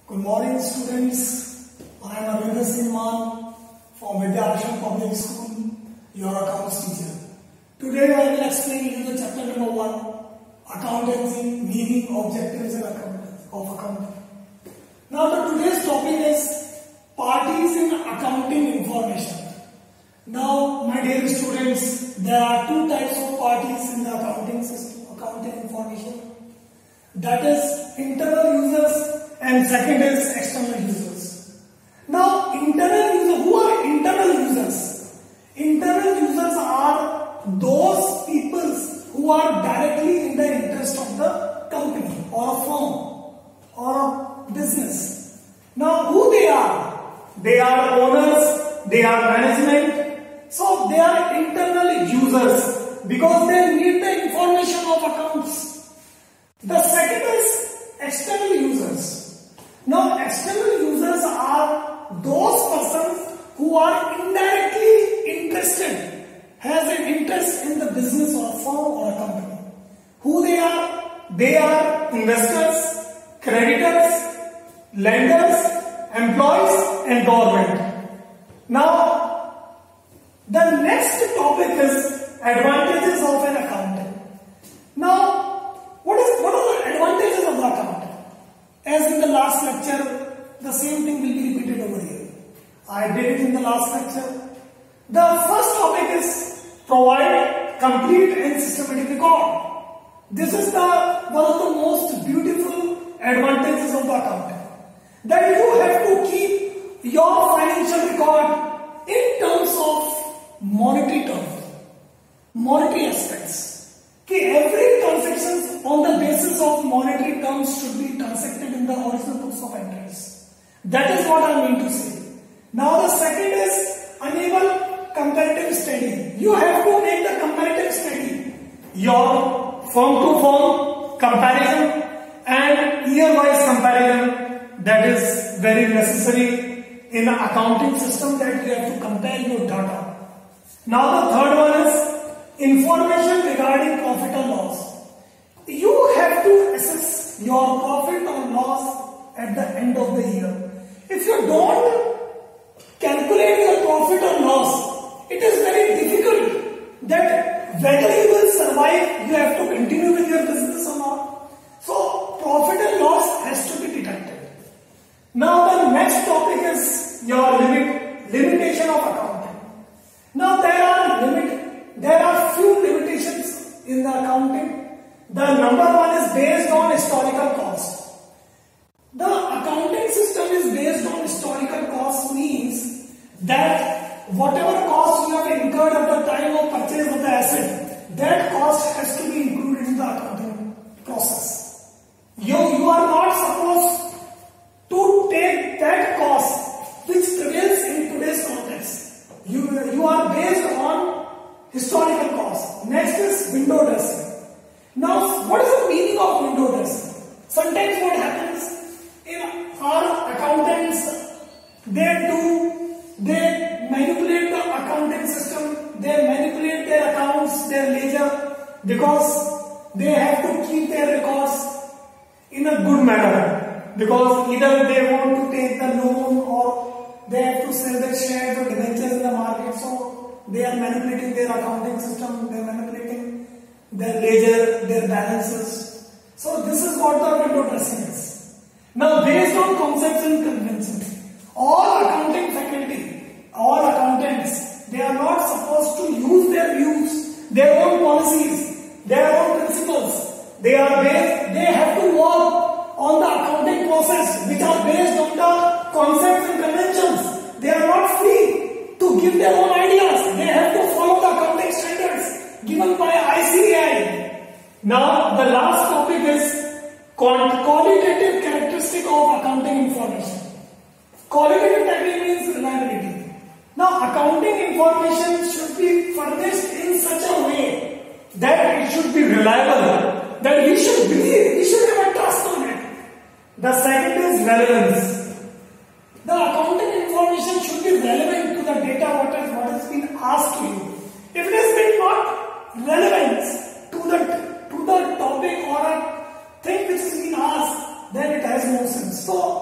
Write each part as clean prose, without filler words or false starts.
Good morning, students. I am Arvind Singh Man from Vidyabhushan Public School, your accounts teacher. Today I will explain you the chapter number 1, Accountancy, Meaning, Objectives and Accounting. Now today's topic is Parties in Accounting Information. Now my dear students, there are two types of parties in the accounting system, accounting information. That is internal users and second is external users. Now internal users, who are internal users? Internal users are those people who are directly in the interest of the company or a firm or a business. Now who they are? They are owners, they are management. So they are internal users because they need the information of accounts. The second is external users. Now external users are those persons who are indirectly interested, has an interest in the business or a firm or a company. Who they are? They are investors, creditors, lenders, employees and government. Now the next topic is advantages of an accountant. Now what are the advantages of the accountant? As in the last lecture, the same thing will be repeated over here. I did it in the last lecture. The first topic is provide complete and systematic record. This is one of the most beautiful advantages of the accountant. That you have to keep your financial record in terms of monetary aspects. Every transaction on the basis of monetary terms should be transacted in the original books of entries. That is what I mean to say. Now the second is enable comparative study. You have to make the comparative study. Your firm to firm comparison and year-wise comparison, that is very necessary in the accounting system, that you have to compare your data. Now the third one is information regarding profit or loss. You have to assess your profit or loss at the end of the year. If you don't calculate your profit or loss, it is very difficult that whether you will survive, you have to continue with your business or not. So profit and loss has to be deducted. Now the next topic is your limitation of accounting. Now there are few limitations in the accounting. The number one is based on historical cost. The accounting system is based on historical cost, means that whatever cost you have incurred at the time of purchase of the asset, that cost has to be included in the accounting process. You are not supposed to take that cost which prevails in today's context. You are based on historical cost. Next is window dressing. Now, what is the meaning of window dressing? Sometimes what happens in our accountants, they manipulate the accounting system, they manipulate their accounts, their ledger, because they have to keep their records in a good manner. Because either they want to take the loan or they have to sell their shares or debentures in the market, so they are manipulating their accounting system, they are manipulating their ledger, their balances. So this is what the window dressing is. Now based on concepts and conventions, all accounting faculty, all accountants, they are not supposed to use their views, their own policies, their own principles. They have to work on the accounting process which are based on the concepts and conventions. They are not free to give their own ideas. They have to follow the accounting standards given by ICAI. Now the last topic is qualitative characteristic of accounting information. Qualitative technique means reliability. Now accounting information should be furnished in such a way that it should be reliable, that we should believe, we should have a trust on it. The second is relevance. The accounting information should be relevant to the data what has been asked to you. If it has been not relevant to the topic or a thing which has been asked, then it has no sense. So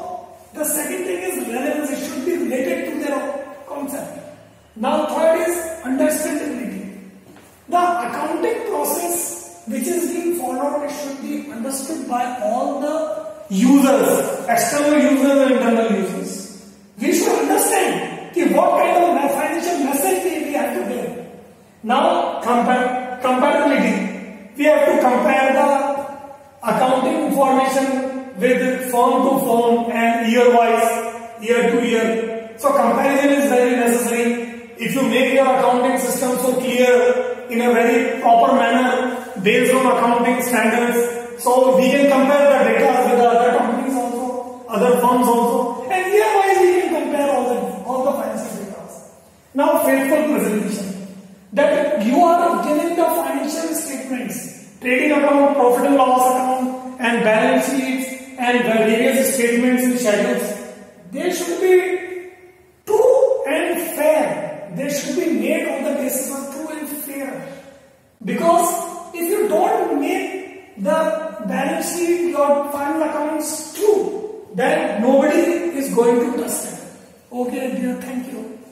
The second thing is relevance. It should be related to their concept. Now third is understandability. The accounting process which is being followed, it should be understood by all the users, external users and internal users. We should understand what kind of financial message we have to give. Now comparability. We have to compare the accounting information with firm to firm and year wise, year to year. So comparison is very necessary. If you make your accounting system so clear in a very proper manner based on accounting standards, so we can compare the data with other companies also, other firms also, and year wise we can compare all the financial data. Now faithful presentation, that you are giving the financial statements, trading account, profit and loss account and balance sheets and the various statements and schedules. They should be true and fair. They should be made on the basis of true and fair. Because if you don't make the balance sheet, your final accounts true, then nobody is going to trust it. Okay dear, thank you.